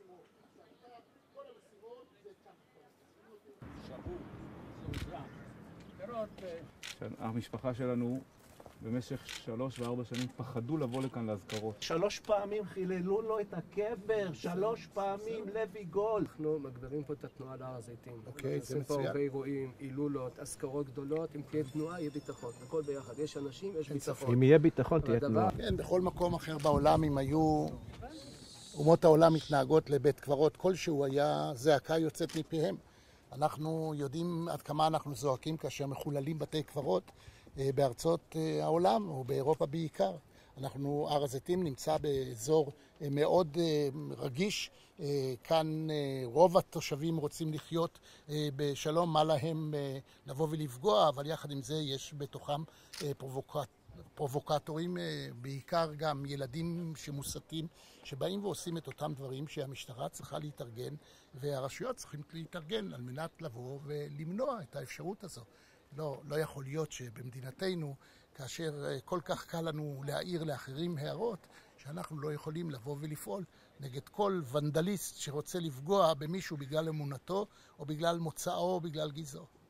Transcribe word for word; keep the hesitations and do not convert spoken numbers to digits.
המשפחה שלנו במשך שלוש וארבע שנים פחדו לבוא לכאן להזכרות. שלוש פעמים חיללו לו את הקבר, שלוש פעמים לוי גולד. אנחנו מגבירים פה את התנועה להר הזיתים. אוקיי, זה מצוין. מצוין. פה הרבה אירועים, הילולות, אזכרות גדולות, אם תהיה תנועה יהיה ביטחון. הכל ביחד, יש אנשים, יש ביטחון. אם יהיה ביטחון תהיה תנועה. כן, בכל מקום אחר בעולם אם היו אומות העולם מתנהגות לבית קברות כלשהו היה זעקה יוצאת מפיהם. אנחנו יודעים עד כמה אנחנו זועקים כאשר מחוללים בתי קברות בארצות העולם או באירופה בעיקר. אנחנו, הר הזיתים נמצא באזור מאוד רגיש. כאן רוב התושבים רוצים לחיות בשלום, מה להם לבוא ולפגוע, אבל יחד עם זה יש בתוכם פרובוקט, פרובוקטורים, בעיקר גם ילדים שמוסתים, שבאים ועושים את אותם דברים שהמשטרה צריכה להתארגן והרשויות צריכים להתארגן על מנת לבוא ולמנוע את האפשרות הזו. לא, לא יכול להיות שבמדינתנו, כאשר כל כך קל לנו להעיר לאחרים הערות, שאנחנו לא יכולים לבוא ולפעול נגד כל ונדליסט שרוצה לפגוע במישהו בגלל אמונתו או בגלל מוצאו או בגלל גזעו.